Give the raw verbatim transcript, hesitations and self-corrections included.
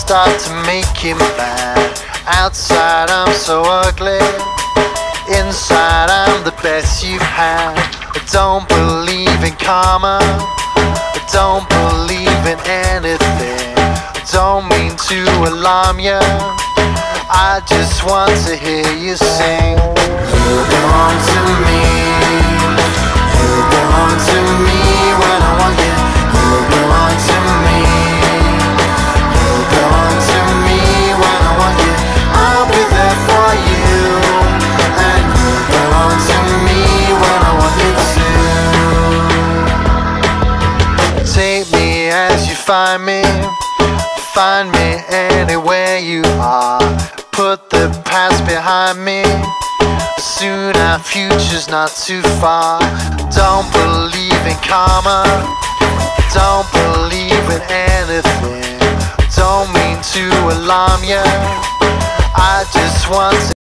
start to make him mad. Outside I'm so ugly, inside I'm the best you've had. I don't believe in karma, I don't believe in anything. I don't mean to alarm you, I just want to hear you sing. You belong to me, you belong to me when I want you. You belong to me, you belong to me when I want you. I'll be there for you, and you belong to me when I want you to. Take me as you find me, find me anywhere you are. Put the past behind me, soon our future's not too far. Don't believe in karma, don't believe in anything. Don't mean to alarm you, I just want to